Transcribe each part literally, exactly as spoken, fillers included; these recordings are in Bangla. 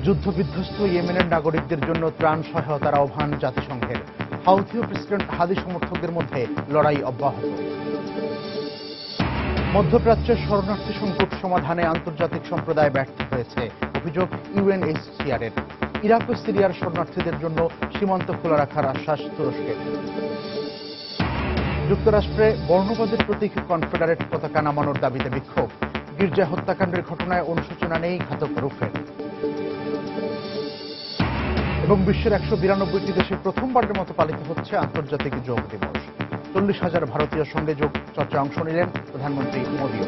যুদ্ধবিধ্বস্ত ইয়েমেনের নাগরিকদের জন্য ত্রাণ সহায়তার আহ্বান জাতিসংঘের। হাউথি ও প্রেসিডেন্ট হাদি সমর্থকদের মধ্যে লড়াই অব্যাহত। মধ্যপ্রাচ্যের শরণার্থী সংকট সমাধানে আন্তর্জাতিক সম্প্রদায় ব্যর্থ হয়েছে, অভিযোগ ইউএনএইচসিআরের। ইরাক ও সিরিয়ার শরণার্থীদের জন্য সীমান্ত খোলা রাখার আশ্বাস তুরস্কের। যুক্তরাষ্ট্রে বর্ণবাদের প্রতীক কনফেডারেট পতাকা নামানোর দাবিতে বিক্ষোভ। গির্জা হত্যাকাণ্ডের ঘটনায় অনুশোচনা নেই ঘাতক রূপের। এবং বিশ্বের একশো বিরানব্বইটি দেশে প্রথমবারের মতো পালিত হচ্ছে আন্তর্জাতিক যোগ দিবস। চল্লিশ হাজার ভারতীয়র সঙ্গে যোগ চর্চায় অংশ নিলেন প্রধানমন্ত্রী মোদীও।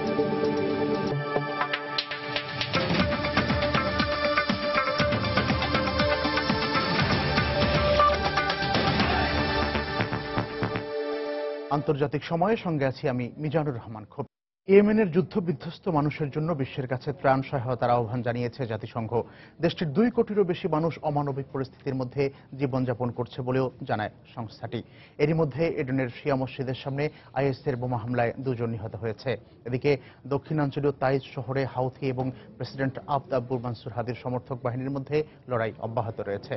আন্তর্জাতিক সময়ের সঙ্গে আছি আমি মিজানুর রহমান খোপ। ইয়েমেনের যুদ্ধবিধ্বস্ত মানুষের জন্য বিশ্বের কাছে ত্রাণ সহায়তার আহ্বান জানিয়েছে জাতিসংঘ। দেশটির দুই কোটিরও বেশি মানুষ অমানবিক পরিস্থিতির মধ্যে জীবনযাপন করছে বলেও জানায় সংস্থাটি। এরই মধ্যে এডেনের শিয়া মসজিদের সামনে আইএসের বোমা হামলায় দুজন নিহত হয়েছে। এদিকে দক্ষিণাঞ্চলীয় তাইজ শহরে হাউথি এবং প্রেসিডেন্ট আবদ আব্দুল মানসুর হাদির সমর্থক বাহিনীর মধ্যে লড়াই অব্যাহত রয়েছে।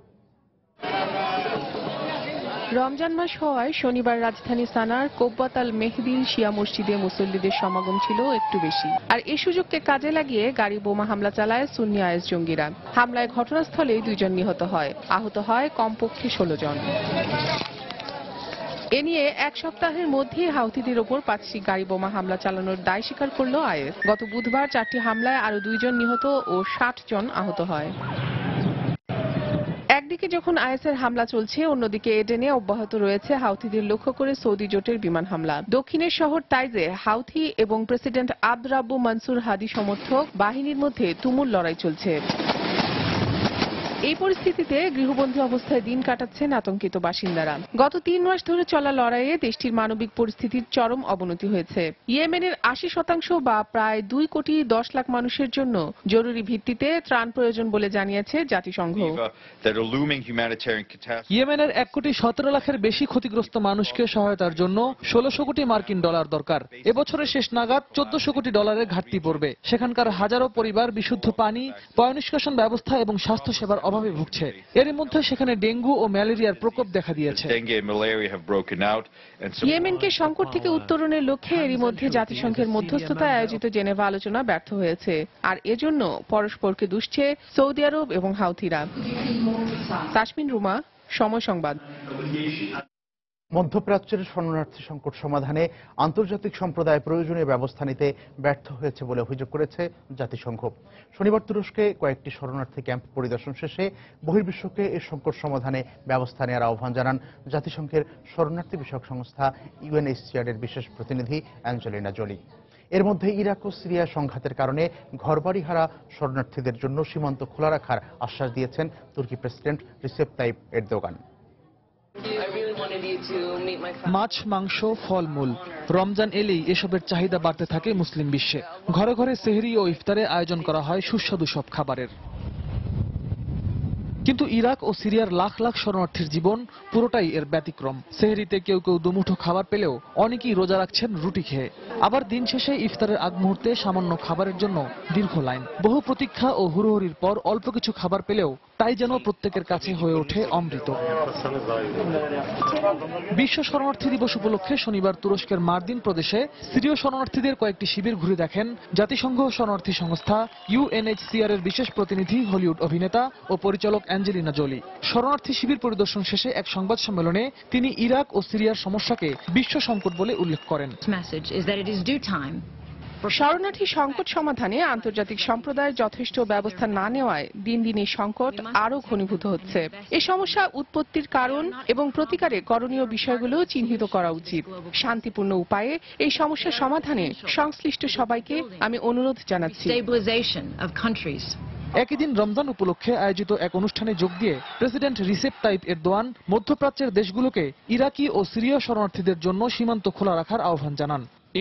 রমজান মাস হওয়ায় শনিবার রাজধানী সানার কোব্বাত আল মেহদিন শিয়া মসজিদে মুসল্লিদের সমাগম ছিল একটু বেশি। আর এই সুযোগকে কাজে লাগিয়ে গাড়ি বোমা হামলা চালায় সুন্নি আইএস জঙ্গিরা। হামলায় ঘটনাস্থলে দুইজন নিহত হয়, আহত হয় কমপক্ষে ষোলো জন। এ নিয়ে এক সপ্তাহের মধ্যেই হাউথিদের ওপর পাঁচটি গাড়ি বোমা হামলা চালানোর দায় স্বীকার করল আইএস। গত বুধবার চারটি হামলায় আরো দুইজন নিহত ও ষাট জন আহত হয়। একদিকে যখন আইএসের হামলা চলছে, অন্যদিকে এডেনে অব্যাহত রয়েছে হাউথিদের লক্ষ্য করে সৌদি জোটের বিমান হামলা। দক্ষিণের শহর তাইজে হাউথি এবং president Abd Abdul Mansour Hadi সমর্থক বাহিনীর মধ্যে তুমুল লড়াই চলছে। এই পরিস্থিতিতে গৃহবন্দী অবস্থায় দিন কাটাচ্ছেন আতঙ্কিত বাসিন্দারা। গত তিন মাস ধরে চলা লড়াইয়ে দেশটির মানবিক পরিস্থিতির চরম অবনতি হয়েছে। ইয়েমেনের আশি শতাংশ বা প্রায় দুই কোটি দশ লাখ মানুষের জন্য জরুরি ভিত্তিতে ত্রাণ প্রয়োজন বলে জানিয়েছে জাতিসংঘ। ইয়েমেনের এক কোটি সতেরো লাখের বেশি ক্ষতিগ্রস্ত মানুষকে সহায়তার জন্য ষোলশো কোটি মার্কিন ডলার দরকার। এবছরের শেষ নাগাদ চোদ্দশো কোটি ডলারের ঘাটতি পড়বে। সেখানকার হাজারো পরিবার বিশুদ্ধ পানি, পয়ঃনিষ্কাশন ব্যবস্থা এবং স্বাস্থ্য সেবার অভাবে ভুগছে। এর মধ্যে সেখানে ডেঙ্গু ও ম্যালেরিয়ার প্রকোপ দেখা দিয়েছে। ইয়েমেনকে সংকট থেকে উত্তরণের লক্ষ্যে এরই মধ্যে জাতিসংঘের মধ্যস্থতায় আয়োজিত জেনেভা আলোচনা ব্যর্থ হয়েছে। আর এজন্য পরস্পরকে দুষছে সৌদি আরব এবং হাউথিরা। তাসমিন রুমা, সময় সংবাদ। মধ্যপ্রাচ্যের শরণার্থী সংকট সমাধানে আন্তর্জাতিক সম্প্রদায় প্রয়োজনীয় ব্যবস্থা নিতে ব্যর্থ হয়েছে বলে অভিযোগ করেছে জাতিসংঘ। শনিবার তুরস্কে কয়েকটি শরণার্থী ক্যাম্প পরিদর্শন শেষে বহির্বিশ্বকে এই সংকট সমাধানে ব্যবস্থা নেওয়ার আহ্বান জানান জাতিসংঘের শরণার্থী বিষয়ক সংস্থা ইউএনএইচসিআর এর বিশেষ প্রতিনিধি অ্যাঞ্জেলিনা জোলি। এর মধ্যে ইরাক ও সিরিয়া সংঘাতের কারণে ঘরবাড়ি হারা শরণার্থীদের জন্য সীমান্ত খোলা রাখার আশ্বাস দিয়েছেন তুর্কি প্রেসিডেন্ট রিসেপ তাইপ এরদোগান। মাছ, মাংস, ফলমূল, রমজান এলেই এসবের চাহিদা বাড়তে থাকে মুসলিম বিশ্বে। ঘরে ঘরে সেহরি ও ইফতারে আয়োজন করা হয় সুস্বাদু সব খাবারের। কিন্তু ইরাক ও সিরিয়ার লাখ লাখ শরণার্থীর জীবন পুরোটাই এর ব্যতিক্রম। সেহরিতে কেউ কেউ দুমুঠো খাবার পেলেও অনেকেই রোজা রাখছেন রুটি খেয়ে। আবার দিন শেষে ইফতারের আগ মুহূর্তে সামান্য খাবারের জন্য দীর্ঘ লাইন। বহু প্রতীক্ষা ও হুড়োহুড়ির পর অল্প কিছু খাবার পেলেও তাই যেন প্রত্যেকের কাছে হয়ে ওঠে অমৃত। বিশ্ব শরণার্থী দিবস উপলক্ষে শনিবার তুরস্কের মার্দিন প্রদেশে সিরীয় শরণার্থীদের কয়েকটি শিবির ঘুরে দেখেন জাতিসংঘ শরণার্থী সংস্থা ইউএনএইচসিআর এর বিশেষ প্রতিনিধি হলিউড অভিনেতা ও পরিচালক অ্যাঞ্জেলিনা জোলি। শরণার্থী শিবির পরিদর্শন শেষে এক সংবাদ সম্মেলনে তিনি ইরাক ও সিরিয়ার সমস্যাকে বিশ্ব সংকট বলে উল্লেখ করেন। শরণার্থী সংকট সমাধানে আন্তর্জাতিক সম্প্রদায়ের যথেষ্ট ব্যবস্থা না নেওয়ায় দিন দিন এই সংকট আরও ঘনীভূত হচ্ছে। এই সমস্যা উৎপত্তির কারণ এবং প্রতিকারে করণীয় বিষয়গুলো চিহ্নিত করা উচিত। শান্তিপূর্ণ উপায়ে এই সমস্যা সমাধানে সংশ্লিষ্ট সবাইকে আমি অনুরোধ জানাচ্ছি। একই দিন রমজান উপলক্ষে আয়োজিত এক অনুষ্ঠানে যোগ দিয়ে প্রেসিডেন্ট রিসেপ তাইপ এরদোয়ান মধ্যপ্রাচ্যের দেশগুলোকে ইরাকি ও সিরীয় শরণার্থীদের জন্য সীমান্ত খোলা রাখার আহ্বান জানান।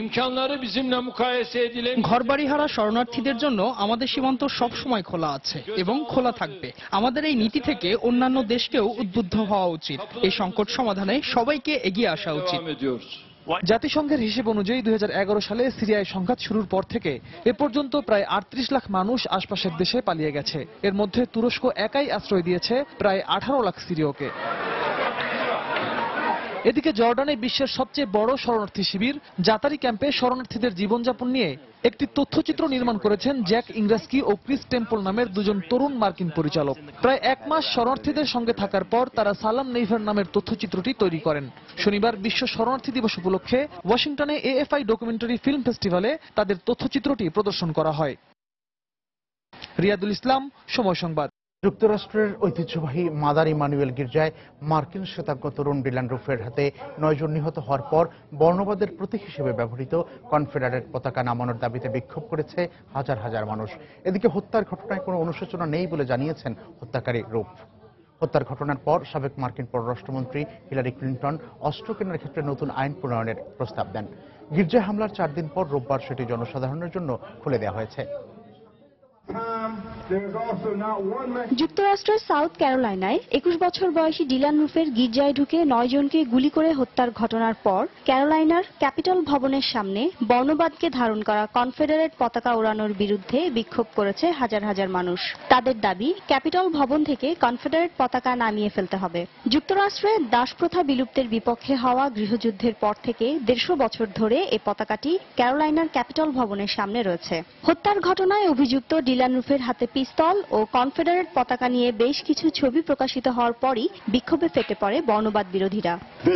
ঘরবাড়িহারা শরণার্থীদের জন্য আমাদের সীমান্ত সব সময় খোলা আছে এবং খোলা থাকবে। আমাদের এই নীতি থেকে অন্যান্য দেশকেও উদ্বুদ্ধ হওয়া উচিত। এই সংকট সমাধানে সবাইকে এগিয়ে আসা উচিত। জাতিসংঘের হিসেব অনুযায়ী দুই হাজার এগারো সালে সিরিয়ায় সংঘাত শুরুর পর থেকে এ পর্যন্ত প্রায় আটত্রিশ লাখ মানুষ আশপাশের দেশে পালিয়ে গেছে। এর মধ্যে তুরস্ক একাই আশ্রয় দিয়েছে প্রায় আঠারো লাখ সিরীয়কে। এদিকে জর্ডানে বিশ্বের সবচেয়ে বড় শরণার্থী শিবির জাতারি ক্যাম্পে শরণার্থীদের জীবনযাপন নিয়ে একটি তথ্যচিত্র নির্মাণ করেছেন জ্যাক ইংরাস্কি ও ক্রিস টেম্পল নামের দুজন তরুণ মার্কিন পরিচালক। প্রায় এক মাস শরণার্থীদের সঙ্গে থাকার পর তারা সালাম নেইভার নামের তথ্যচিত্রটি তৈরি করেন। শনিবার বিশ্ব শরণার্থী দিবস উপলক্ষে ওয়াশিংটনে এএফআই ডকুমেন্টারি ফিল্ম ফেস্টিভ্যালে তাদের তথ্যচিত্রটি প্রদর্শন করা হয়। রিয়াদুল ইসলাম, সময় সংবাদ। যুক্তরাষ্ট্রের ঐতিহ্যবাহী মাদার ইমানুয়েল গির্জায় মার্কিন শ্বেতাঙ্গ তরুণ ডিলান রুফের হাতে নয়জন নিহত হওয়ার পর বর্ণবাদের প্রতীক হিসেবে ব্যবহৃত কনফেডারেট পতাকা নামানোর দাবিতে বিক্ষোভ করেছে হাজার হাজার মানুষ। এদিকে হত্যার ঘটনায় কোনো অনুশোচনা নেই বলে জানিয়েছেন হত্যাকারী রুফ। হত্যার ঘটনার পর সাবেক মার্কিন পররাষ্ট্রমন্ত্রী হিলারি ক্লিন্টন অস্ত্র কেনার ক্ষেত্রে নতুন আইন প্রণয়নের প্রস্তাব দেন। গির্জায় হামলার চার দিন পর রোববার সেটি জনসাধারণের জন্য খুলে দেওয়া হয়েছে। যুক্তরাষ্ট্রের সাউথ ক্যারোলাইনায় একুশ বছর বয়সী ডিলান রুফের গির্জায় ঢুকে নয় জনকে গুলি করে হত্যার ঘটনার পর ক্যারোলাইনার ক্যাপিটল ভবনের সামনে বর্ণবাদকে ধারণ করা কনফেডারেট পতাকা ওড়ানোর বিরুদ্ধে বিক্ষোভ করেছে হাজার হাজার মানুষ। তাদের দাবি, ক্যাপিটল ভবন থেকে কনফেডারেট পতাকা নামিয়ে ফেলতে হবে। যুক্তরাষ্ট্রে দাসপ্রথা বিলুপ্তের বিপক্ষে হওয়া গৃহযুদ্ধের পর থেকে দেড়শো বছর ধরে এই পতাকাটি ক্যারোলাইনার ক্যাপিটল ভবনের সামনে রয়েছে। হত্যার ঘটনায় অভিযুক্ত ডিলান রুফের হাতে পিস্তল ও কনফেডারেট পতাকা নিয়ে বেশ কিছু ছবি প্রকাশিত হওয়ার পরই বিক্ষোভে ফেটে পড়ে বর্ণবাদ বিরোধীরা।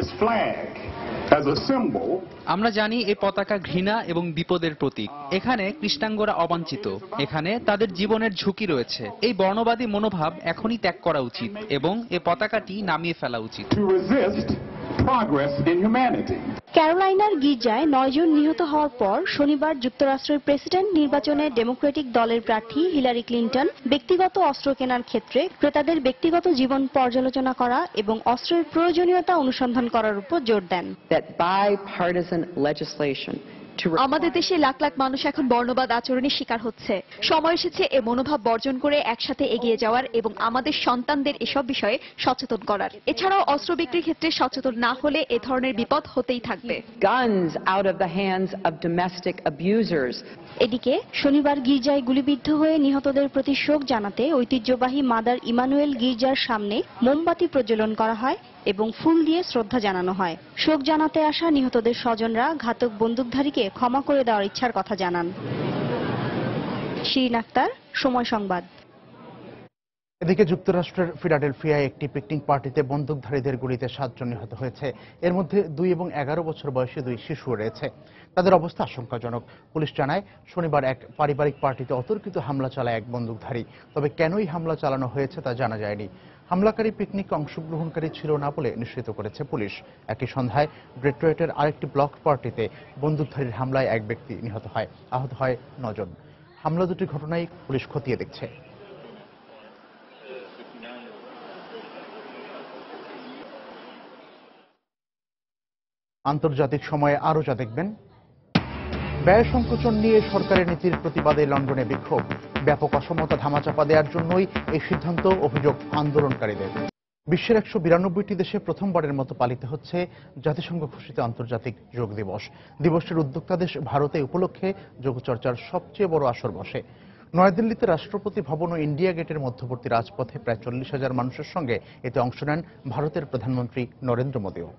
আমরা জানি এই পতাকা ঘৃণা এবং বিপদের প্রতীক। এখানে কৃষ্ণাঙ্গরা অবাঞ্ছিত, এখানে তাদের জীবনের ঝুঁকি রয়েছে। এই বর্ণবাদী মনোভাব এখনই ত্যাগ করা উচিত এবং এই পতাকাটি নামিয়ে ফেলা উচিত। ক্যারোলাইনার গির্জায় নয়জন নিহত হওয়ার পর শনিবার যুক্তরাষ্ট্রের প্রেসিডেন্ট নির্বাচনে ডেমোক্রেটিক দলের প্রার্থী হিলারি ক্লিন্টন ব্যক্তিগত অস্ত্র কেনার ক্ষেত্রে ক্রেতাদের ব্যক্তিগত জীবন পর্যালোচনা করা এবং অস্ত্রের প্রয়োজনীয়তা অনুসন্ধান করার উপর জোর দেন। আমাদের দেশে লাখ লাখ মানুষ এখন বর্ণবাদ আচরণের শিকার হচ্ছে। সময় এসেছে এ মনোভাব বর্জন করে একসাথে এগিয়ে যাওয়ার এবং আমাদের সন্তানদের এসব বিষয়ে সচেতন করার। এছাড়াও অস্ত্র বিক্রির ক্ষেত্রে সচেতন না হলে এ ধরনের বিপদ হতেই থাকবে। এদিকে শনিবার গির্জায় গুলিবিদ্ধ হয়ে নিহতদের প্রতি শোক জানাতে ঐতিহ্যবাহী মাদার ইমানুয়েল গির্জার সামনে মোমবাতি প্রজ্বলন করা হয় এবং ফুল দিয়ে শ্রদ্ধা জানানো হয়। শোক জানাতে আসা নিহতদের স্বজনরা ঘাতক বন্দুকধারীকে ক্ষমা করে দেওয়ার ইচ্ছার কথা জানান। শিরিন আক্তার, সময় সংবাদ। এদিকে যুক্তরাষ্ট্রের ফিলাডেলফিয়ায় একটি পিকনিক পার্টিতে বন্দুকধারীদের গুলিতে সাতজন নিহত হয়েছে। এর মধ্যে দুই এবং এগারো বছর বয়সী দুই শিশু রয়েছে। তাদের অবস্থা আশঙ্কাজনক। পুলিশ জানায়, শনিবার এক পারিবারিক পার্টিতে অতর্কিত হামলা চালায় এক বন্দুকধারী। তবে কেনই হামলা চালানো হয়েছে তা জানা যায়নি। হামলাকারী পিকনিকে অংশগ্রহণকারী ছিল না বলে নিশ্চিত করেছে পুলিশ। একই সন্ধ্যায় ডেট্রয়েটের আরেকটি ব্লক পার্টিতে বন্দুকধারীর হামলায় এক ব্যক্তি নিহত হয়, আহত হয় নজন। হামলা দুটি ঘটনায় পুলিশ খতিয়ে দেখছে। আন্তর্জাতিক সময়ে আরও যা দেখবেন, ব্যয় সংকোচন নিয়ে সরকারের নীতির প্রতিবাদে লন্ডনে বিক্ষোভ। ব্যাপক অসমতা ধামাচাপা দেওয়ার জন্যই এই সিদ্ধান্ত, অভিযোগ আন্দোলনকারীদের। বিশ্বের একশো বিরানব্বইটি দেশে প্রথমবারের মতো পালিত হচ্ছে জাতিসংঘ ঘোষিত আন্তর্জাতিক যোগ দিবস। দিবসটির উদ্যোক্তা দেশ ভারতে উপলক্ষে যোগচর্চার সবচেয়ে বড় আসর বসে। নয়াদিল্লিতে রাষ্ট্রপতি ভবন ও ইন্ডিয়া গেটের মধ্যবর্তী রাজপথে প্রায় চল্লিশ হাজার মানুষের সঙ্গে এতে অংশ নেন ভারতের প্রধানমন্ত্রী নরেন্দ্র মোদীও।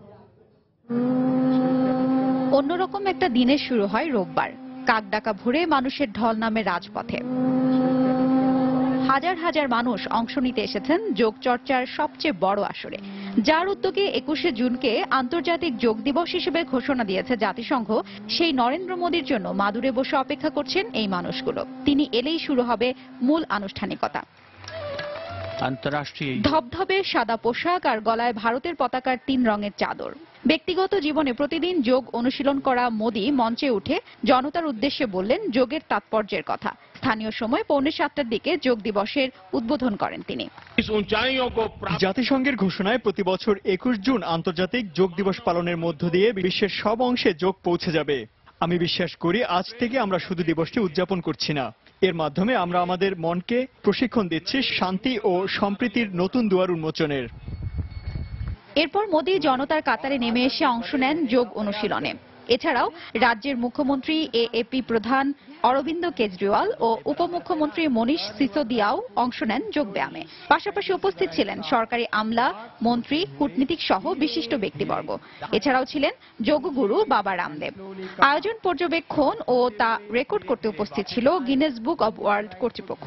অন্যরকম একটা দিনের শুরু হয় রোববার। কাকডাকা ভরে মানুষের ঢল নামে রাজপথে। হাজার হাজার মানুষ অংশ নিতে এসেছেন যোগ চর্চার সবচেয়ে বড় আসরে, যার উদ্যোগে একুশে জুনকে আন্তর্জাতিক যোগ দিবস হিসেবে ঘোষণা দিয়েছে জাতিসংঘ। সেই নরেন্দ্র মোদীর জন্য মাদুরে বসে অপেক্ষা করছেন এই মানুষগুলো। তিনি এলেই শুরু হবে মূল আনুষ্ঠানিকতা। আন্তর্জাতিক ধবধবে সাদা পোশাক আর গলায় ভারতের পতাকার তিন রঙের চাদর। ব্যক্তিগত জীবনে প্রতিদিন যোগ অনুশীলন করা মোদী মঞ্চে উঠে জনতার উদ্দেশ্যে বললেন যোগের তাৎপর্যের কথা। স্থানীয় সময় পৌনে সাতটার দিকে যোগ দিবসের উদ্বোধন করেন তিনি। জাতিসংঘের ঘোষণায় প্রতি বছর একুশ জুন আন্তর্জাতিক যোগ দিবস পালনের মধ্য দিয়ে বিশ্বের সব অংশে যোগ পৌঁছে যাবে। আমি বিশ্বাস করি আজ থেকে আমরা শুধু দিবসটি উদযাপন করছি না, এর মাধ্যমে আমরা আমাদের মনকে প্রশিক্ষণ দিচ্ছি শান্তি ও সম্প্রীতির নতুন দুয়ার উন্মোচনের। এরপর মোদি জনতার কাতারে নেমে এসে অংশ নেন যোগ অনুশীলনে। এছাড়াও রাজ্যের মুখ্যমন্ত্রী এএপি প্রধান অরবিন্দ কেজরিওয়াল ও উপমুখ্যমন্ত্রী মনীষ সিসোদিয়াও অংশ নেন যোগব্যায়ামে। পাশাপাশি উপস্থিত ছিলেন সরকারি আমলা, মন্ত্রী, কূটনীতিক সহ বিশিষ্ট ব্যক্তিবর্গ। এছাড়াও ছিলেন যোগগুরু বাবা রামদেব। আয়োজন পর্যবেক্ষণ ও তা রেকর্ড করতে উপস্থিত ছিল গিনেস বুক অব ওয়ার্ল্ড কর্তৃপক্ষ।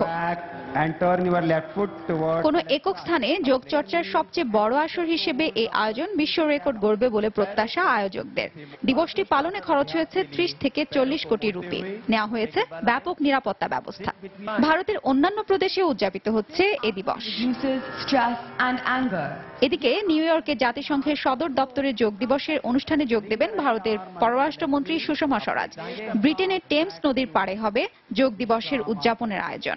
কোন একক স্থানে যোগ চর্চার সবচেয়ে বড় আসর হিসেবে এই আয়োজন বিশ্ব রেকর্ড গড়বে বলে প্রত্যাশা আয়োজকদের। দিবসটি পালনে খরচ হয়েছে ত্রিশ থেকে চল্লিশ কোটি রুপি। নেওয়া হয়েছে ব্যাপক নিরাপত্তা ব্যবস্থা। ভারতের অন্যান্য প্রদেশে উদযাপিত হচ্ছে এ দিবস। এদিকে নিউ ইয়র্কে জাতিসংঘের সদর দপ্তরে যোগ দিবসের অনুষ্ঠানে যোগ দেবেন ভারতের পররাষ্ট্রমন্ত্রী সুষমা স্বরাজ। ব্রিটেনের টেমস নদীর পাড়ে হবে যোগ দিবসের উদযাপনের আয়োজন।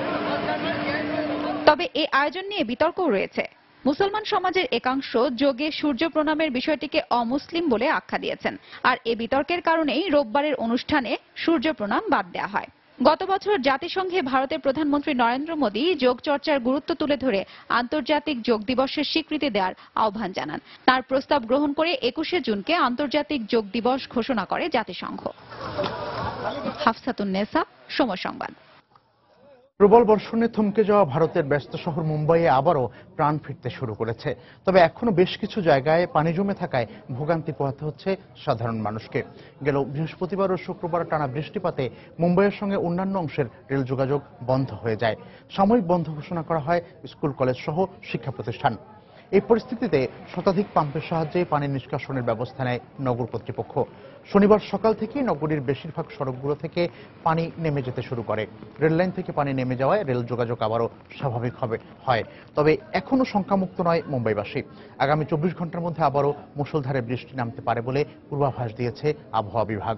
তবে এই আয়োজন নিয়ে বিতর্কও রয়েছে। মুসলমান সমাজের একাংশ যোগে সূর্য প্রণামের বিষয়টিকে অমুসলিম বলে আখ্যা দিয়েছেন। আর এ বিতর্কের কারণেই রোববারের অনুষ্ঠানে সূর্য প্রণাম বাদ দেওয়া হয়। গত বছর জাতিসংঘে ভারতের প্রধানমন্ত্রী নরেন্দ্র মোদী যোগ চর্চার গুরুত্ব তুলে ধরে আন্তর্জাতিক যোগ দিবসের স্বীকৃতি দেওয়ার আহ্বান জানান। তার প্রস্তাব গ্রহণ করে একুশে জুনকে আন্তর্জাতিক যোগ দিবস ঘোষণা করে জাতিসংঘ। হাফসাতুন্নেসা, সময় সংবাদ। প্রবল বর্ষণে থমকে যাওয়া ভারতের ব্যস্ত শহর মুম্বাইয়ে আবারও প্রাণ ফিরতে শুরু করেছে। তবে এখনো বেশ কিছু জায়গায় পানি জমে থাকায় ভোগান্তি পোহাতে হচ্ছে সাধারণ মানুষকে। গেল বৃহস্পতিবার ও শুক্রবার টানা বৃষ্টিপাতে মুম্বাইয়ের সঙ্গে অন্যান্য অংশের রেল যোগাযোগ বন্ধ হয়ে যায়। সাময়িক বন্ধ ঘোষণা করা হয় স্কুল, কলেজ সহ শিক্ষা প্রতিষ্ঠান। এই পরিস্থিতিতে শতাধিক পাম্পের সাহায্যে পানি নিষ্কাশনের ব্যবস্থা নেয় নগর কর্তৃপক্ষ। শনিবার সকাল থেকেই নগরীর বেশিরভাগ সড়কগুলো থেকে পানি নেমে যেতে শুরু করে। রেললাইন থেকে পানি নেমে যাওয়ায় রেল যোগাযোগ আবারও স্বাভাবিক হবে হয়। তবে এখনও শঙ্কামুক্ত নয় মুম্বাইবাসী। আগামী চব্বিশ ঘন্টার মধ্যে আবারও মুষলধারে বৃষ্টি নামতে পারে বলে পূর্বাভাস দিয়েছে আবহাওয়া বিভাগ।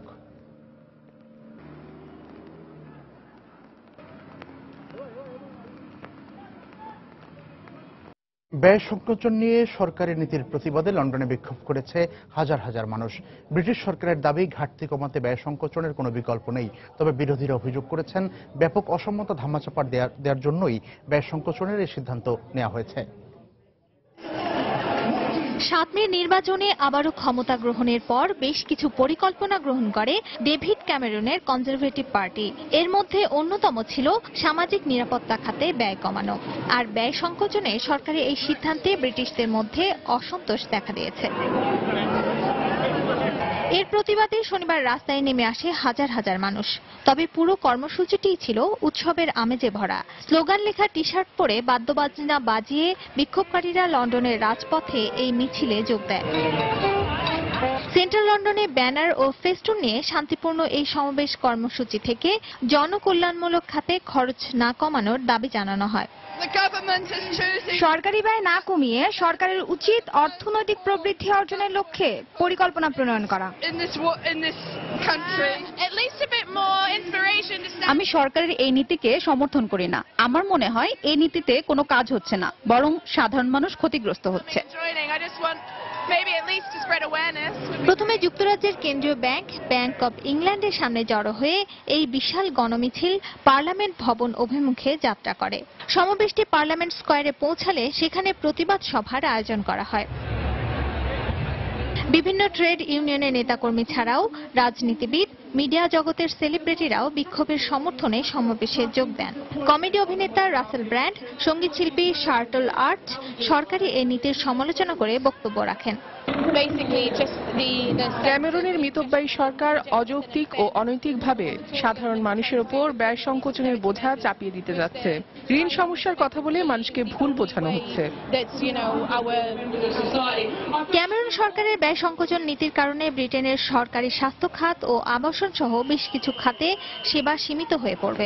ব্যয় সংকোচন নিয়ে সরকারি নীতির প্রতিবাদে লন্ডনে বিক্ষোভ করেছে হাজার হাজার মানুষ। ব্রিটিশ সরকারের দাবি, ঘাটতি কমাতে ব্যয় সংকোচনের কোনো বিকল্প নেই। তবে বিরোধীরা অভিযোগ করেছেন, ব্যাপক অসমতা ধামাচাপা দেওয়ার জন্যই ব্যয় সংকোচনের এই সিদ্ধান্ত নেওয়া হয়েছে। সাত মে নির্বাচনে আবারও ক্ষমতা গ্রহণের পর বেশ কিছু পরিকল্পনা গ্রহণ করে ডেভিড ক্যামেরনের কনজারভেটিভ পার্টি। এর মধ্যে অন্যতম ছিল সামাজিক নিরাপত্তা খাতে ব্যয় কমানো। আর ব্যয় সংকোচনে সরকারের এই সিদ্ধান্তে ব্রিটিশদের মধ্যে অসন্তোষ দেখা দিয়েছে। এর প্রতিবাদে শনিবার রাস্তায় নেমে আসে হাজার হাজার মানুষ। তবে পুরো কর্মসূচিটিই ছিল উৎসবের আমেজে ভরা। স্লোগান লেখা টি শার্ট পরে বাদ্যবাজনা বাজিয়ে বিক্ষোভকারীরা লন্ডনের রাজপথে এই মিছিলে যোগ দেয়। সেন্ট্রাল লন্ডনে ব্যানার ও ফেস্টুন নিয়ে শান্তিপূর্ণ এই সমাবেশ কর্মসূচি থেকে জনকল্যাণমূলক খাতে খরচ না কমানোর দাবি জানানো হয়। সরকারি ব্যয় না কমিয়ে সরকারের উচিত অর্থনৈতিক প্রবৃদ্ধি অর্জনের লক্ষ্যে পরিকল্পনা প্রণয়ন করা। আমি সরকারের এই নীতিকে সমর্থন করি না। আমার মনে হয় এই নীতিতে কোনো কাজ হচ্ছে না, বরং সাধারণ মানুষ ক্ষতিগ্রস্ত হচ্ছে। প্রথমে যুক্তরাজ্যের কেন্দ্রীয় ব্যাংক ব্যাংক অব ইংল্যান্ডের সামনে জড়ো হয়ে এই বিশাল গণমিছিল পার্লামেন্ট ভবন অভিমুখে যাত্রা করে। সমাবেশটি পার্লামেন্ট স্কয়ারে পৌঁছালে সেখানে প্রতিবাদ সভার আয়োজন করা হয়। বিভিন্ন ট্রেড ইউনিয়নের নেতাকর্মী ছাড়াও রাজনীতিবিদ, মিডিয়া জগতের সেলিব্রিটিরাও বিক্ষোভের সমর্থনে সমাবেশে যোগ দেন। কমেডি অভিনেতা রাসেল ব্র্যান্ড, সঙ্গীত শিল্পী শার্টল আর্চ সরকারি এই নীতির সমালোচনা করে বক্তব্য রাখেন। ক্যামেরনের মিতব্যয়ী সরকার অযৌক্তিক ও অনৈতিকভাবে সাধারণ মানুষের ওপর ব্যয় সংকোচনের বোঝা চাপিয়ে দিতে যাচ্ছে। ঋণ সমস্যার কথা বলে মানুষকে ভুল বোঝানো হচ্ছে। ক্যামেরন সরকারের ব্যয় সংকোচন নীতির কারণে ব্রিটেনের সরকারি স্বাস্থ্য খাত ও আবাসন সহ বেশ কিছু খাতে সেবা সীমিত হয়ে পড়বে।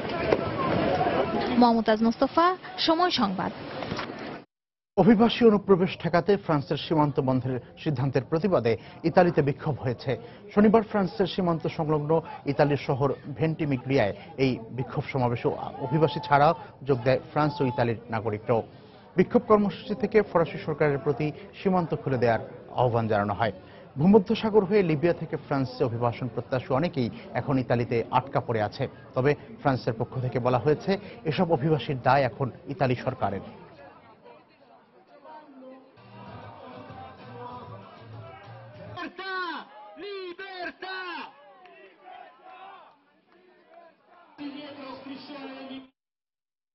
মমতাজ মোস্তফা, সময় সংবাদ। অভিবাসী অনুপ্রবেশ ঠেকাতে ফ্রান্সের সীমান্ত বন্ধের সিদ্ধান্তের প্রতিবাদে ইতালিতে বিক্ষোভ হয়েছে। শনিবার ফ্রান্সের সীমান্ত সংলগ্ন ইতালির শহর ভেন্টিমিগ্রিয়ায় এই বিক্ষোভ সমাবেশে অভিবাসী ছাড়াও যোগ দেয় ফ্রান্স ও ইতালির নাগরিকরাও। বিক্ষোভ কর্মসূচি থেকে ফরাসি সরকারের প্রতি সীমান্ত খুলে দেওয়ার আহ্বান জানানো হয়। ভূমধ্যসাগর হয়ে লিবিয়া থেকে ফ্রান্সে অভিবাসন প্রত্যাশী অনেকেই এখন ইতালিতে আটকা পড়ে আছে। তবে ফ্রান্সের পক্ষ থেকে বলা হয়েছে, এসব অভিবাসীর দায় এখন ইতালি সরকারের।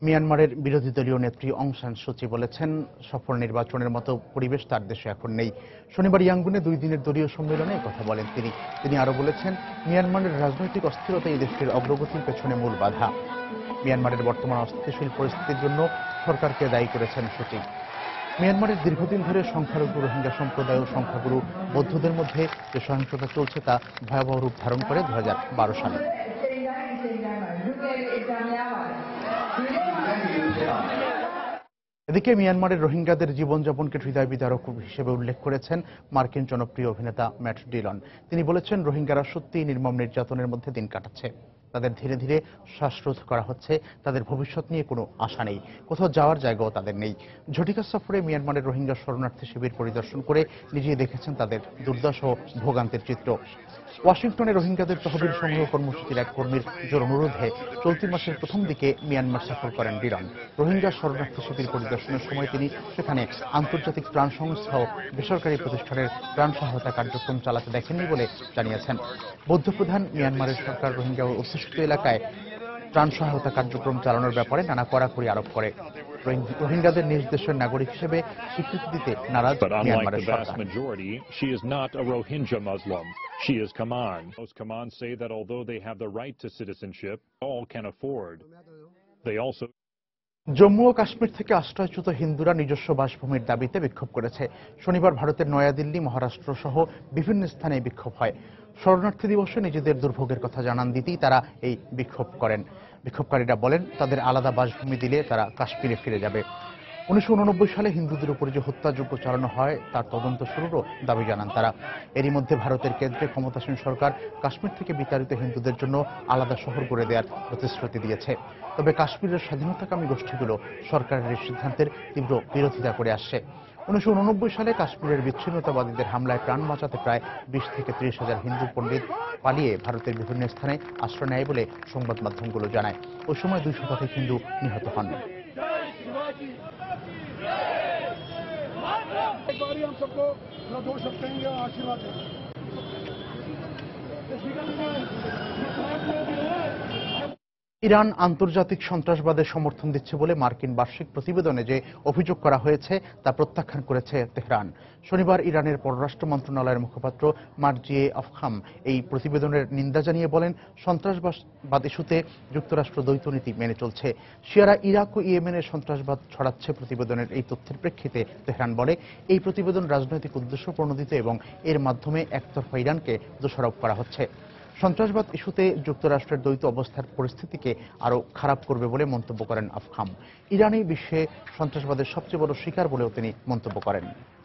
মিয়ানমারের বিরোধী দলীয় নেত্রী অং সান সুচি বলেছেন, সফল নির্বাচনের মতো পরিবেশ তার দেশে এখন নেই। শনিবার ইয়াঙ্গুনে দুই দিনের দলীয় সম্মেলনে কথা বলেন তিনি। তিনি আরো বলেছেন, মিয়ানমারের রাজনৈতিক অস্থিরতা এই দেশটির অগ্রগতির পেছনে মূল বাধা। মিয়ানমারের বর্তমান অস্থিতিশীল পরিস্থিতির জন্য সরকারকে দায়ী করেছেন সুচি। মিয়ানমারের দীর্ঘদিন ধরে সংখ্যালঘু রোহিঙ্গা সম্প্রদায় ও সংখ্যাগুরু বৌদ্ধদের মধ্যে যে সহিংসতা চলছে তা ভয়াবহ রূপ ধারণ করে দু হাজার বারো সালে। এদিকে মিয়ানমারের রোহিঙ্গাদের জীবনযাপনকে হৃদয় বিদারক হিসেবে উল্লেখ করেছেন মার্কিন জনপ্রিয় অভিনেতা ম্যাট ডিলন। তিনি বলেছেন, রোহিঙ্গারা সত্যিই নির্মম নির্যাতনের মধ্যে দিন কাটাচ্ছে। তাদের ধীরে ধীরে শ্বাসরোধ করা হচ্ছে। তাদের ভবিষ্যৎ নিয়ে কোনো আশা নেই, কোথাও যাওয়ার জায়গাও তাদের নেই। ঝটিকা সফরে মিয়ানমারের রোহিঙ্গা শরণার্থী শিবির পরিদর্শন করে নিজেই দেখেছেন তাদের দুর্দশা ও ভোগান্তির চিত্র। ওয়াশিংটনে রোহিঙ্গাদের তহবিল সংগ্রহ কর্মসূচির এক কর্মীর জোর অনুরোধে চলতি মাসের প্রথম দিকে মিয়ানমার সফর করেন ডিলন। রোহিঙ্গা শরণার্থী শিবির পরিদর্শনের সময় তিনি সেখানে আন্তর্জাতিক ত্রাণ সংস্থা ও বেসরকারি প্রতিষ্ঠানের ত্রাণ সহায়তা কার্যক্রম চালাতে দেখেননি বলে জানিয়েছেন। বৌদ্ধ প্রধান মিয়ানমারের সরকার রোহিঙ্গা ও অধ্যুষিত এলাকায় ত্রাণ সহায়তা কার্যক্রম চালানোর ব্যাপারে নানা কড়াকড়ি আরোপ করে। রোহিঙ্গাদের নিজ দেশের নাগরিক হিসেবে স্বীকৃতি দিতে নারাজ মিয়ানমারের সরকার। She is Kaman. Those Kaman say that although they have the right to citizenship, all can afford. They also Jammu ও কাশ্মীর থেকে আশ্রয়চ্যুত হিন্দুরা নিজস্ব বাসভূমির দাবিতে বিক্ষোভ করেছে। শনিবার ভারতের নয়াদিল্লি, মহারাষ্ট্র সহ বিভিন্ন স্থানে বিক্ষোভ হয়। শরণার্থী দিবসে নিজেদের দুর্ভোগের কথা জানান দিতেই তারা এই বিক্ষোভ করেন। বিক্ষোভকারীরা বলেন, তাদের আলাদা বাসভূমি দিলে তারা কাশ্মীরে ফিরে যাবে। উনিশশো উননব্বই সালে হিন্দুদের উপর যে হত্যাযজ্ঞ চালানো হয় তার তদন্ত শুরুরও দাবি জানান তারা। এরই মধ্যে ভারতের কেন্দ্রে ক্ষমতাসীন সরকার কাশ্মীর থেকে বিতাড়িত হিন্দুদের জন্য আলাদা শহর গড়ে দেওয়ার প্রতিশ্রুতি দিয়েছে। তবে কাশ্মীরের স্বাধীনতাকামী গোষ্ঠীগুলো সরকারের এই সিদ্ধান্তের তীব্র বিরোধিতা করে আসছে। উনিশশো উননব্বই সালে কাশ্মীরের বিচ্ছিন্নতাবাদীদের হামলায় প্রাণ বাঁচাতে প্রায় বিশ থেকে ত্রিশ হাজার হিন্দু পণ্ডিত পালিয়ে ভারতের বিভিন্ন স্থানে আশ্রয় নেয় বলে সংবাদ মাধ্যমগুলো জানায়। ওই সময় দুই শতাধিক হিন্দু নিহত হন। ইরান আন্তর্জাতিক সন্ত্রাসবাদের সমর্থন দিচ্ছে বলে মার্কিন বার্ষিক প্রতিবেদনে যে অভিযোগ করা হয়েছে তা প্রত্যাখ্যান করেছে তেহরান। শনিবার ইরানের পররাষ্ট্র মন্ত্রণালয়ের মুখপাত্র মার্জিয়ে আফখাম এই প্রতিবেদনের নিন্দা জানিয়ে বলেন, সন্ত্রাসবাদ ইস্যুতে যুক্তরাষ্ট্র দ্বৈত নীতি মেনে চলছে। শিয়ারা ইরাক ও ইয়েমেনে সন্ত্রাসবাদ ছড়াচ্ছে। প্রতিবেদনের এই তথ্যের প্রেক্ষিতে তেহরান বলে, এই প্রতিবেদন রাজনৈতিক উদ্দেশ্য প্রণোদিত এবং এর মাধ্যমে একতরফা ইরানকে দোষারোপ করা হচ্ছে। সন্ত্রাসবাদ ইস্যুতে যুক্তরাষ্ট্রের দ্বৈত অবস্থার পরিস্থিতিকে আরও খারাপ করবে বলে মন্তব্য করেন আফখাম। ইরানই বিশ্বে সন্ত্রাসবাদের সবচেয়ে বড় শিকার বলেও তিনি মন্তব্য করেন।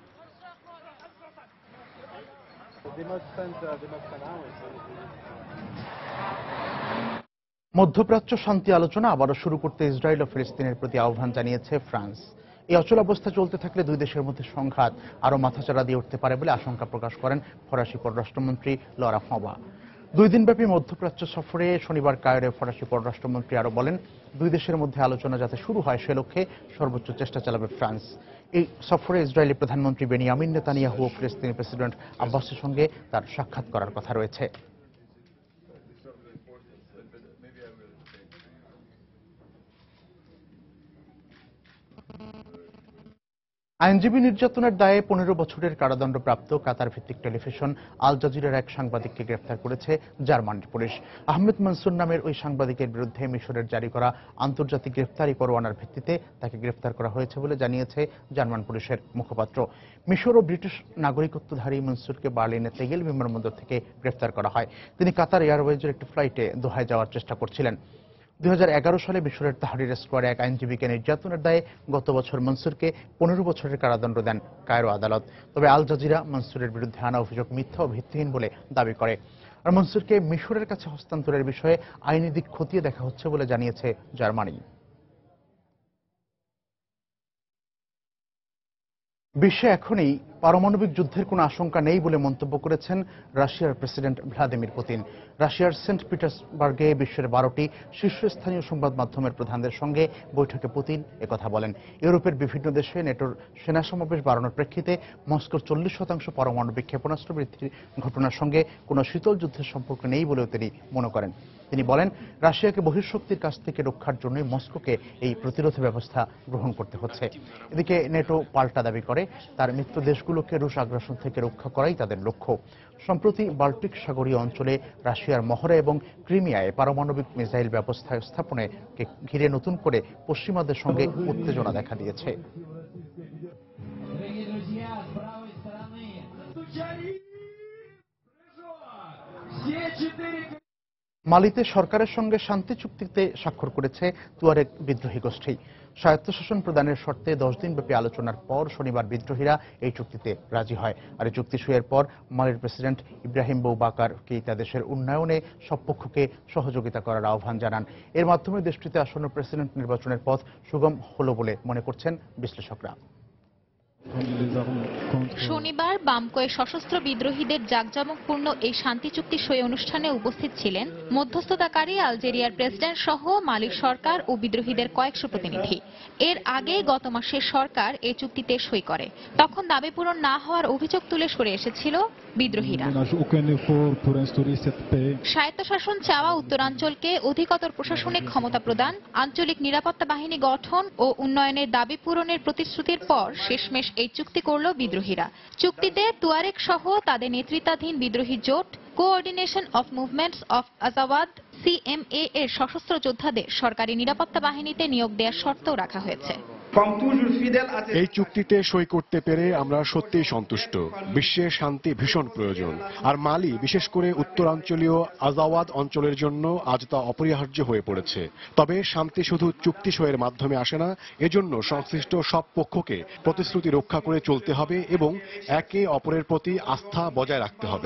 মধ্যপ্রাচ্য শান্তি আলোচনা আবারও শুরু করতে ইসরায়েল ও ফিলিস্তিনের প্রতি আহ্বান জানিয়েছে ফ্রান্স। এই অচল অবস্থা চলতে থাকলে দুই দেশের মধ্যে সংঘাত আরও মাথাচাড়া দিয়ে উঠতে পারে বলে আশঙ্কা প্রকাশ করেন ফরাসি পররাষ্ট্রমন্ত্রী লরা ফবা। দুই দিনব্যাপী মধ্যপ্রাচ্য সফরে শনিবার কায়রোয় ফরাসি পররাষ্ট্রমন্ত্রী আরও বলেন, দুই দেশের মধ্যে আলোচনা যাতে শুরু হয় সে লক্ষ্যে সর্বোচ্চ চেষ্টা চালাবে ফ্রান্স। এই সফরে ইসরায়েলি প্রধানমন্ত্রী বেনিয়ামিন নেতানিয়াহু ও ফিলিস্তিনি প্রেসিডেন্ট আব্বাসের সঙ্গে তার সাক্ষাৎ করার কথা রয়েছে। আইনজীবী নির্যাতনের দায়ে পনেরো বছরের কারাদণ্ডপ্রাপ্ত কাতার ভিত্তিক টেলিভিশন আল জাজিরার এক সাংবাদিককে গ্রেফতার করেছে জার্মান পুলিশ। আহমেদ মনসুর নামের ওই সাংবাদিকের বিরুদ্ধে মিশরের জারি করা আন্তর্জাতিক গ্রেফতারি পরোয়ানার ভিত্তিতে তাকে গ্রেফতার করা হয়েছে বলে জানিয়েছে জার্মান পুলিশের মুখপাত্র। মিশর ও ব্রিটিশ নাগরিকত্বধারী মনসুরকে বার্লিনের তেগেল বিমানবন্দর থেকে গ্রেফতার করা হয়। তিনি কাতার এয়ারওয়েজের একটি ফ্লাইটে দোহায় যাওয়ার চেষ্টা করছিলেন। দুই হাজার এগারো সালে মিশরের তাহরির স্কোয়ারে এক আইনজীবীকে নির্যাতনের দায়ে গত বছর মনসুরকে পনেরো বছরের কারাদণ্ড দেন কায়রো আদালত। তবে আল জাজিরা মনসুরের বিরুদ্ধে আনা অভিযোগ মিথ্যা ও ভিত্তিহীন বলে দাবি করে। আর মনসুরকে মিশরের কাছে হস্তান্তরের বিষয়ে আইনি দিক খতিয়ে দেখা হচ্ছে বলে জানিয়েছে জার্মানি। বিশ্বে এখনই পারমাণবিক যুদ্ধের কোনো আশঙ্কা নেই বলে মন্তব্য করেছেন রাশিয়ার প্রেসিডেন্ট ভ্লাদিমির পুতিন। রাশিয়ার সেন্ট পিটার্সবার্গে বিশ্বের বারোটি শীর্ষস্থানীয় সংবাদ মাধ্যমের প্রধানদের সঙ্গে বৈঠকে পুতিন একথা বলেন। ইউরোপের বিভিন্ন দেশে নেটোর সেনা সমাবেশ বাড়ানোর প্রেক্ষিতে মস্কোর চল্লিশ শতাংশ পারমাণবিক ক্ষেপণাস্ত্র বৃদ্ধির ঘটনার সঙ্গে কোনো শীতল যুদ্ধের সম্পর্ক নেই বলেও তিনি মনে করেন। তিনি বলেন, রাশিয়াকে বহিঃশক্তির কাছ থেকে রক্ষার জন্যই মস্কোকে এই প্রতিরোধ ব্যবস্থা গ্রহণ করতে হচ্ছে। এদিকে নেটো পাল্টা দাবি করে তার মিত্র দেশগুলোকে রুশ আগ্রাসন থেকে রক্ষা করাই তাদের লক্ষ্য। সম্প্রতি বাল্টিক সাগরীয় অঞ্চলে রাশিয়ার মহড়া এবং ক্রিমিয়ায় পারমাণবিক মিসাইল ব্যবস্থা স্থাপনকে ঘিরে নতুন করে পশ্চিমাদের সঙ্গে উত্তেজনা দেখা দিয়েছে। মালিতে সরকারের সঙ্গে শান্তি চুক্তিতে স্বাক্ষর করেছে তুয়ারেগ বিদ্রোহী গোষ্ঠী। স্বায়ত্তশাসন প্রদানের শর্তে দশ দিনব্যাপী আলোচনার পর শনিবার বিদ্রোহীরা এই চুক্তিতে রাজি হয়। আর এই চুক্তি সইয়ের পর মালির প্রেসিডেন্ট ইব্রাহিম বৌবাকার কেইতা দেশের উন্নয়নে সব পক্ষকে সহযোগিতা করার আহ্বান জানান। এর মাধ্যমে দেশটিতে আসন্ন প্রেসিডেন্ট নির্বাচনের পথ সুগম হলো বলে মনে করছেন বিশ্লেষকরা। শনিবার বামকোয়ে সশস্ত্র বিদ্রোহীদের জাঁকজমকপূর্ণ এই শান্তি চুক্তি সই অনুষ্ঠানে উপস্থিত ছিলেন মধ্যস্থতাকারী আলজেরিয়ার প্রেসিডেন্ট সহ মালির সরকার ও বিদ্রোহীদের কয়েকশো প্রতিনিধি। এর আগে গত মাসে সরকার এই চুক্তিতে সই করে। তখন দাবি পূরণ না হওয়ার অভিযোগ তুলে সরে এসেছিল বিদ্রোহীরা। স্বায়ত্তশাসন চাওয়া উত্তরাঞ্চলকে অধিকতর প্রশাসনিক ক্ষমতা প্রদান, আঞ্চলিক নিরাপত্তা বাহিনী গঠন ও উন্নয়নের দাবি পূরণের প্রতিশ্রুতির পর শেষমেশ এই চুক্তি করল বিদ্রোহীরা। চুক্তিতে তুয়ারেগ সহ তাদের নেতৃত্বাধীন বিদ্রোহী জোট coordination of movements of Azawad CMA এর সশস্ত্র যোদ্ধাদের সরকারি নিরাপত্তা বাহিনীতে নিয়োগ দেওয়ার শর্তও রাখা হয়েছে। এই চুক্তিতে সই করতে পেরে আমরা সত্যিই সন্তুষ্ট। বিশ্বে শান্তি ভীষণ প্রয়োজন, আর মালি বিশেষ করে উত্তরাঞ্চলীয় আজাওয়াদ অঞ্চলের জন্য আজ তা অপরিহার্য হয়ে পড়েছে। তবে শান্তি শুধু চুক্তি সইয়ের মাধ্যমে আসে না, এজন্য সংশ্লিষ্ট সব পক্ষকে প্রতিশ্রুতি রক্ষা করে চলতে হবে এবং একে অপরের প্রতি আস্থা বজায় রাখতে হবে।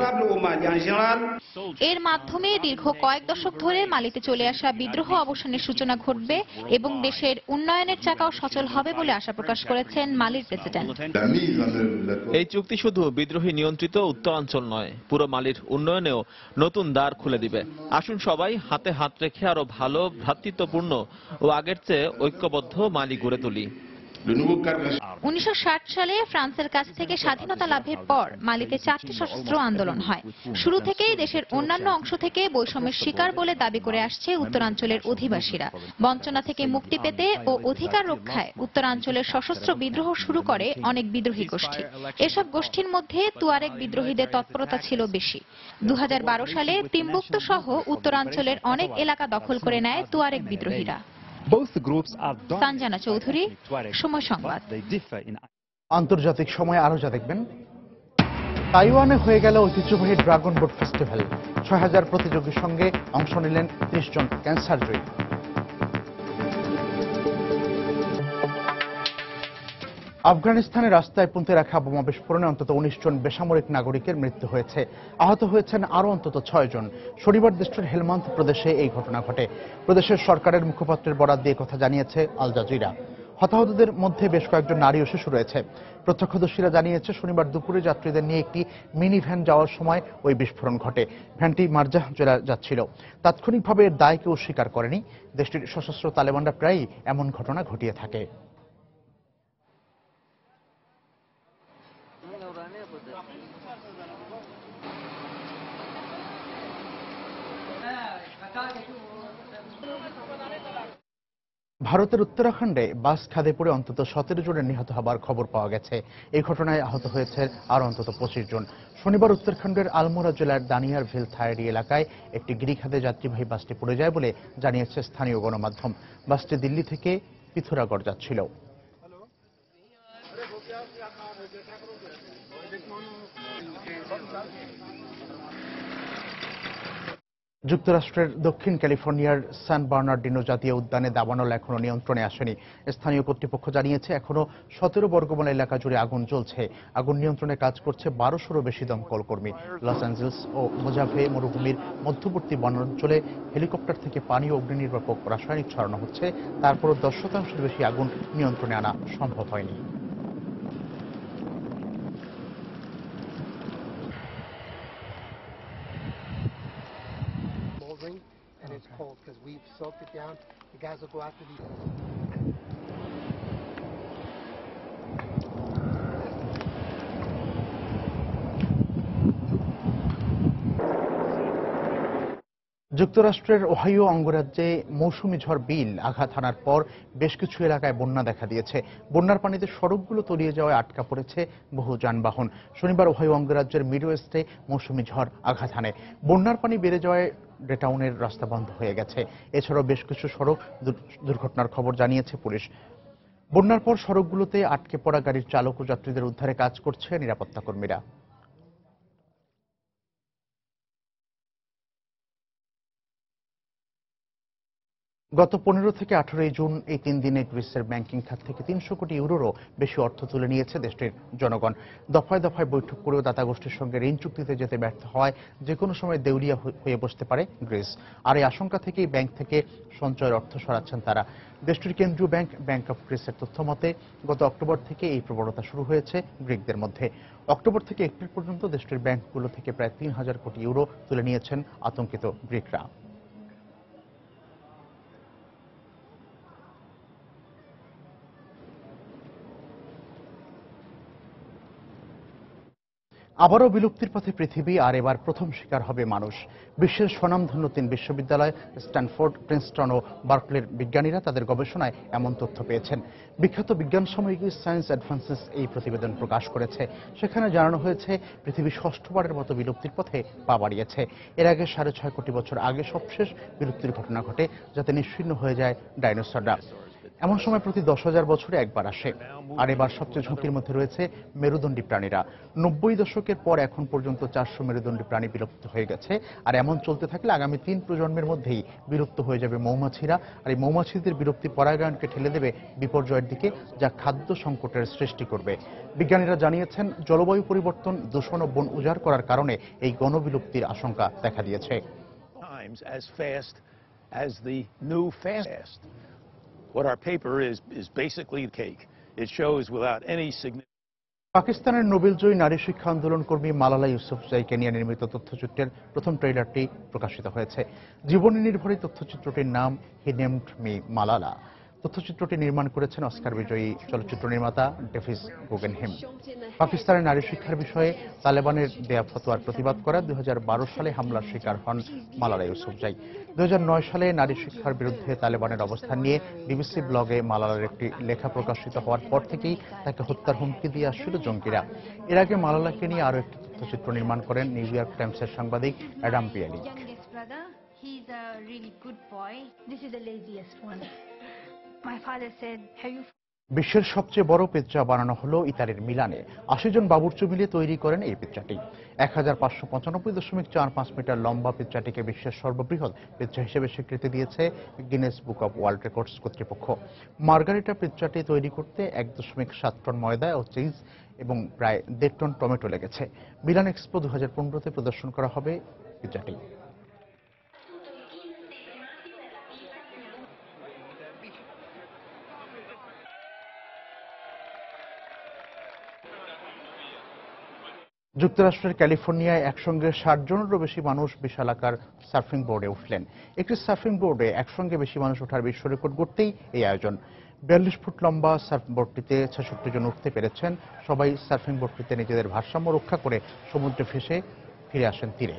এর মাধ্যমে দীর্ঘ কয়েক দশক ধরে মালিতে চলে আসা বিদ্রোহ অবসানের সূচনা ঘটবে এবং দেশের উন্নয়নের চাকাও সচল হবে বলে আশা প্রকাশ করেছেন মালির প্রেসিডেন্ট। এই চুক্তি শুধু বিদ্রোহী নিয়ন্ত্রিত উত্তরাঞ্চল নয়, পুরো মালির উন্নয়নেও নতুন দ্বার খুলে দিবে। আসুন সবাই হাতে হাত রেখে আরো ভালো, ভ্রাতৃত্বপূর্ণ ও আগের চেয়ে ঐক্যবদ্ধ মালি গড়ে তুলি। উনিশশো ষাট সালে ফ্রান্সের কাছ থেকে স্বাধীনতা লাভের পর মালিতে চারটি সশস্ত্র আন্দোলন হয়। শুরু থেকেই দেশের অন্যান্য অংশ থেকে বৈষম্যের শিকার বলে দাবি করে আসছে উত্তরাঞ্চলের অধিবাসীরা। বঞ্চনা থেকে মুক্তি পেতে ও অধিকার রক্ষায় উত্তরাঞ্চলের সশস্ত্র বিদ্রোহ শুরু করে অনেক বিদ্রোহী গোষ্ঠী। এসব গোষ্ঠীর মধ্যে তুয়ারেগ বিদ্রোহীদের তৎপরতা ছিল বেশি। দু হাজার বারো সালে তিম্বুক্তু সহ উত্তরাঞ্চলের অনেক এলাকা দখল করে নেয় তুয়ারেগ বিদ্রোহীরা। সঞ্জনা চৌধুরী, সময় সংবাদ। আন্তর্জাতিক সময় আরো যা দেখবেন, তাইওয়ানে হয়ে গেল ঐতিহ্যবাহী ড্রাগন বোট ফেস্টিভ্যাল। ছয় হাজার প্রতিযোগীর সঙ্গে অংশ নিলেন ত্রিশ জন ক্যান্সার জয়ী। আফগানিস্তানে রাস্তায় পুঁতে রাখা বোমা বিস্ফোরণে অন্তত উনিশ জন বেসামরিক নাগরিকের মৃত্যু হয়েছে। আহত হয়েছেন আরও অন্তত ছয় জন। শনিবার দেশটির হেলমান্দ প্রদেশে এই ঘটনা ঘটে। প্রদেশের সরকারের মুখপাত্রের বরাত দিয়ে কথা জানিয়েছে আল জাজিরা। হতাহতদের মধ্যে বেশ কয়েকজন নারী ও শিশু রয়েছে। প্রত্যক্ষদর্শীরা জানিয়েছে, শনিবার দুপুরে যাত্রীদের নিয়ে একটি মিনি ভ্যান যাওয়ার সময় ওই বিস্ফোরণ ঘটে। ভ্যানটি মারজাহ জেলা যাচ্ছিল। তাৎক্ষণিকভাবে এর দায় কেউ স্বীকার করেনি। দেশটির সশস্ত্র তালেবানরা প্রায়ই এমন ঘটনা ঘটিয়ে থাকে। ভারতের উত্তরাখণ্ডে বাস খাদে পড়ে অন্তত সতেরো জনের নিহত হবার খবর পাওয়া গেছে। এই ঘটনায় আহত হয়েছে আরও অন্তত পঁচিশ জন। শনিবার উত্তরাখণ্ডের আলমোড়া জেলার দানিয়ার ভিল থায়েরি এলাকায় একটি গিরিখাদে যাত্রীবাহী বাসটি পড়ে যায় বলে জানিয়েছে স্থানীয় গণমাধ্যম। বাসটি দিল্লি থেকে পিথোরাগড় যাচ্ছিল। যুক্তরাষ্ট্রের দক্ষিণ ক্যালিফোর্নিয়ার সান বার্নার্ডিনো জাতীয় উদ্যানে দাবানল এখনো নিয়ন্ত্রণে আসেনি। স্থানীয় কর্তৃপক্ষ জানিয়েছে, এখনো সতেরো বর্গমাইল এলাকা জুড়ে আগুন জ্বলছে। আগুন নিয়ন্ত্রণে কাজ করছে বারোশোরও বেশি দমকল কর্মী। লস অ্যাঞ্জেলস ও মোজাভে মরুভূমির মধ্যবর্তী বনাঞ্চলে হেলিকপ্টার থেকে পানি ও অগ্নি নির্বাপক রাসায়নিক ছড়ানো হচ্ছে। তারপরও দশ শতাংশের বেশি আগুন নিয়ন্ত্রণে আনা সম্ভব হয়নি। soak it down. The guys will go after these. যুক্তরাষ্ট্রের ওহাইও অঙ্গরাজ্যে মৌসুমী ঝড় বিল আঘাত হানার পর বেশ কিছু এলাকায় বন্যা দেখা দিয়েছে। বন্যার পানিতে সড়কগুলো তলিয়ে যাওয়ায় আটকা পড়েছে বহু যানবাহন। শনিবার ওহাইও অঙ্গরাজ্যের মিডওয়েস্টে মৌসুমী ঝড় আঘাত হানে। বন্যার পানি বেড়ে যাওয়ায় ডেটাউনের রাস্তা বন্ধ হয়ে গেছে। এছাড়াও বেশ কিছু সড়ক দুর্ঘটনার খবর জানিয়েছে পুলিশ। বন্যার পর সড়কগুলোতে আটকে পড়া গাড়ির চালক ও যাত্রীদের উদ্ধারে কাজ করছে নিরাপত্তা কর্মীরা। গত পনেরো থেকে আঠারোই জুন এই তিন দিনে গ্রিসের ব্যাংকিং খাত থেকে তিনশো কোটি ইউরোরও বেশি অর্থ তুলে নিয়েছে দেশটির জনগণ। দফায় দফায় বৈঠক করেও দাতা গোষ্ঠীর সঙ্গে ঋণ চুক্তিতে যেতে ব্যর্থ হওয়ায় যে কোনো সময় দেউলিয়া হয়ে বসতে পারে গ্রিস। আর এই আশঙ্কা থেকেই ব্যাংক থেকে সঞ্চয়ের অর্থ সরাচ্ছেন তারা। দেশটির কেন্দ্রীয় ব্যাংক ব্যাংক অফ গ্রিসের তথ্য মতে গত অক্টোবর থেকে এই প্রবণতা শুরু হয়েছে গ্রিকদের মধ্যে। অক্টোবর থেকে এপ্রিল পর্যন্ত দেশটির ব্যাংকগুলো থেকে প্রায় তিন হাজার কোটি ইউরো তুলে নিয়েছেন আতঙ্কিত গ্রিকরা। আবারও বিলুপ্তির পথে পৃথিবী, আর এবার প্রথম শিকার হবে মানুষ। বিশ্বের স্বনামধন্য তিন বিশ্ববিদ্যালয় স্ট্যানফোর্ড, প্রিন্সটন ও বার্কলের বিজ্ঞানীরা তাদের গবেষণায় এমন তথ্য পেয়েছেন। বিখ্যাত বিজ্ঞান সাময়িকী সায়েন্স অ্যাডভান্সেস এই প্রতিবেদন প্রকাশ করেছে। সেখানে জানানো হয়েছে পৃথিবী ষষ্ঠবারের মতো বিলুপ্তির পথে পা বাড়িয়েছে। এর আগে সাড়ে ছয় কোটি বছর আগে সবশেষ বিলুপ্তির ঘটনা ঘটে, যাতে নিশ্চিহ্ন হয়ে যায় ডাইনোসররা। এমন সময় প্রতি দশ হাজার বছরে একবার আসে। আর এবার সবচেয়ে ঝুঁকির মধ্যে রয়েছে মেরুদণ্ডী প্রাণীরা। নব্বই দশকের পর এখন পর্যন্ত চারশো মেরুদণ্ডী প্রাণী বিলুপ্ত হয়ে গেছে। আর এমন চলতে থাকলে আগামী তিন প্রজন্মের মধ্যেই বিলুপ্ত হয়ে যাবে মৌমাছিরা। আর এই মৌমাছিদের বিলুপ্তি পরাগায়নকে ঠেলে দেবে বিপর্যয়ের দিকে, যা খাদ্য সংকটের সৃষ্টি করবে। বিজ্ঞানীরা জানিয়েছেন জলবায়ু পরিবর্তন, দূষণ ও বন উজাড় করার কারণে এই গণবিলুপ্তির আশঙ্কা দেখা দিয়েছে। What our paper is is basically cake. It shows without any significant. পাকিস্তানের নোবেলজয়ী নারী শিক্ষা আন্দোলন কর্মী মালালা ইউসুফজাইকে নিয়ে নির্মিত তথ্যচিত্রের প্রথম ট্রেইলারটি প্রকাশিত হয়েছে। জীবনী নির্ভরী তথ্যচিত্রটির নাম হি নেমড মি মালালা। তথ্যচিত্রটি নির্মাণ করেছেন অস্কার বিজয়ী চলচ্চিত্র নির্মাতা ডেভিস গুগেনহেম। পাকিস্তানের নারী শিক্ষার বিষয়ে তালেবানের দেয়া ফতোয়ার প্রতিবাদ করা দুই হাজার বারো সালে হামলার শিকার হন মালালা ইউসুফজাই। দুই হাজার নয় সালে নারী শিক্ষার বিরুদ্ধে তালেবানের অবস্থান নিয়ে বিবিসি ব্লগে মালালার একটি লেখা প্রকাশিত হওয়ার পর থেকেই তাকে হত্যার হুমকি দিয়ে আসছিল জঙ্গিরা। এর আগে মালালাকে নিয়ে আরও একটি তথ্যচিত্র নির্মাণ করেন নিউ ইয়র্ক টাইমসের সাংবাদিক অ্যাডাম পিয়ালিক। বিশ্বের সবচেয়ে বড় পিৎজা বানানো হলো ইতালির মিলানে। আশি জন বাবুর্চি মিলে তৈরি করেন এই পিৎজাটি। এক হাজার পাঁচশো পঁচানব্বই দশমিক চার পাঁচ মিটার লম্বা পিৎজাটিকে বিশ্বের সর্ববৃহৎ পিৎজা হিসেবে স্বীকৃতি দিয়েছে Guinness Book of World Records কর্তৃপক্ষ। মার্গারিটা পিৎজাটি তৈরি করতে এক দশমিক সাত টন ময়দা ও চিজ এবং প্রায় দেড় টন টমেটো লেগেছে। মিলান এক্সপো দু হাজার পনেরোতে প্রদর্শন করা হবে পিৎজাটি। যুক্তরাষ্ট্রের ক্যালিফোর্নিয়ায় একসঙ্গে ষাট জনেরও বেশি মানুষ বিশালাকার সার্ফিং বোর্ডে উঠলেন। একটি সার্ফিং বোর্ডে একসঙ্গে বেশি মানুষ ওঠার বিশ্ব রেকর্ড গড়তেই এই আয়োজন। বিয়াল্লিশ ফুট লম্বা সার্ফ বোর্ডটিতে ছেষট্টি জন উঠতে পেরেছেন। সবাই সার্ফিং বোর্ডটিতে নিজেদের ভারসাম্য রক্ষা করে সমুদ্রে ভেসে ফিরে আসেন তীরে।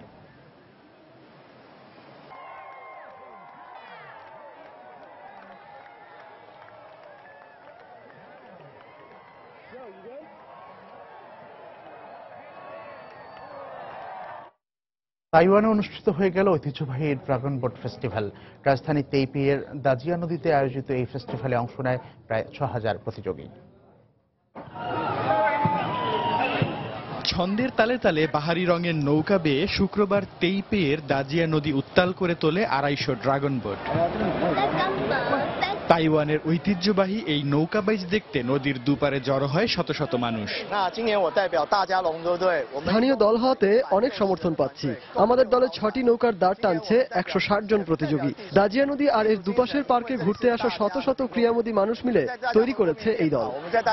তাইওয়ানে অনুষ্ঠিত হয়ে গেল ঐতিহ্যবাহী ড্রাগন বোট ফেস্টিভ্যাল। রাজধানী তেইপেইয়ের দাজিয়া নদীতে আয়োজিত এই ফেস্টিভ্যালে অংশ নেয় প্রায় ছ হাজার প্রতিযোগী। ছন্দের তালে তালে বাহারি রঙের নৌকা বেয়ে শুক্রবার তেইপেইয়ের দাজিয়া নদী উত্তাল করে তোলে আড়াইশো ড্রাগন বোট। তাইওয়ানের ঐতিহ্যবাহী এই নৌকা বাইচ দেখতে নদীর দুপারে জড়ো হয় শত শত মানুষ। স্থানীয় দল হওয়াতে অনেক সমর্থন পাচ্ছি। আমাদের দলে ছটি নৌকার দাঁড় টানছে একশো ষাট জন প্রতিযোগী। দাজিয়া নদী আর এর দুপাশের পার্কে ঘুরতে আসা শত শত ক্রীড়ামোদী মানুষ মিলে তৈরি করেছে এই দল।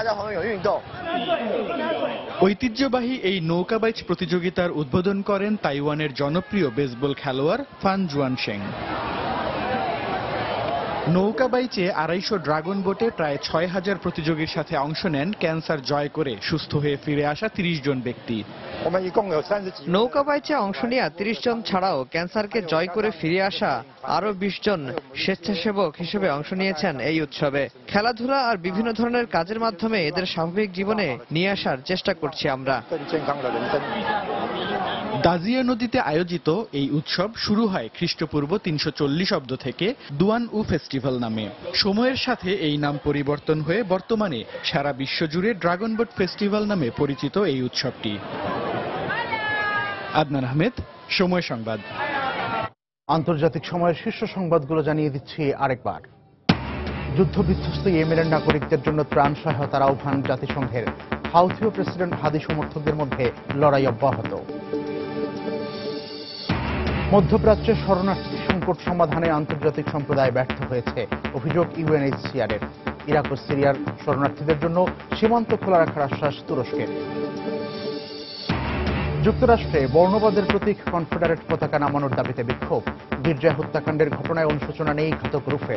ঐতিহ্যবাহী এই নৌকা বাইচ প্রতিযোগিতার উদ্বোধন করেন তাইওয়ানের জনপ্রিয় বেসবল খেলোয়াড় ফান জুয়ানশেং। নৌকা বাইচে আড়াইশো ড্রাগন বোটে প্রায় ছয় হাজার প্রতিযোগীর সাথে অংশ নেন ক্যান্সার জয় করে সুস্থ হয়ে ফিরে আসা তিরিশ জন ব্যক্তি। নৌকা বাইচে অংশ নেওয়া তিরিশ জন ছাড়াও ক্যান্সারকে জয় করে ফিরে আসা আরো বিশ জন স্বেচ্ছাসেবক হিসেবে অংশ নিয়েছেন এই উৎসবে। খেলাধুলা আর বিভিন্ন ধরনের কাজের মাধ্যমে এদের স্বাভাবিক জীবনে নিয়ে আসার চেষ্টা করছি আমরা। দাজিয়া নদীতে আয়োজিত এই উৎসব শুরু হয় খ্রিস্টপূর্ব তিনশো চল্লিশ অব্দ থেকে দুয়ান উ ফেস্টিভ্যাল নামে। সময়ের সাথে এই নাম পরিবর্তন হয়ে বর্তমানে সারা বিশ্বজুড়ে ড্রাগন বোট ফেস্টিভ্যাল নামে পরিচিত এই উৎসবটি। আদনান আহমেদ, সময় সংবাদ। আন্তর্জাতিক সময়ের শীর্ষ সংবাদগুলো জানিয়ে দিচ্ছি আরেকবার। যুদ্ধবিধ্বস্ত ইয়েমেনের নাগরিকদের জন্য ত্রাণ সহায়তার আহ্বান জাতিসংঘের। হাউথীয় প্রেসিডেন্ট হাদি সমর্থকদের মধ্যে লড়াই অব্যাহত। মধ্যপ্রাচ্যের শরণার্থী সংকট সমাধানে আন্তর্জাতিক সম্প্রদায় ব্যর্থ হয়েছে, অভিযোগ ইউএনএইচসিআরের। ইরাক ও সিরিয়ার শরণার্থীদের জন্য সীমান্ত খোলা রাখার আশ্বাস তুরস্কের। যুক্তরাষ্ট্রে বর্ণবাদের প্রতীক কনফেডারেট পতাকা নামানোর দাবিতে বিক্ষোভ। গির্জায় হত্যাকাণ্ডের ঘটনায় অনুশোচনা নেই ঘাতক রূপের।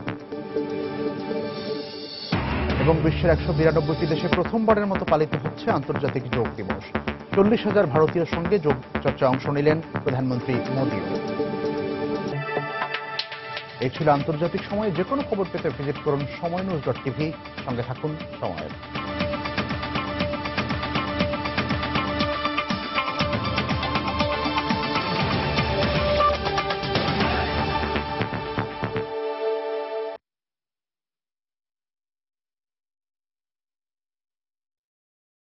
এবং বিশ্বের একশো বিরানব্বইটি দেশে প্রথমবারের মতো পালিত হচ্ছে আন্তর্জাতিক যোগ দিবস। চল্লিশ হাজার ভারতীয়র সঙ্গে যোগ চর্চায় অংশ নিলেন প্রধানমন্ত্রী মোদী। এই ছিল আন্তর্জাতিক সময়ে। যে কোনো খবর পেতে ভিজিট করুন সময় নিউজ ডট টিভি। সঙ্গে থাকুন সময়ের।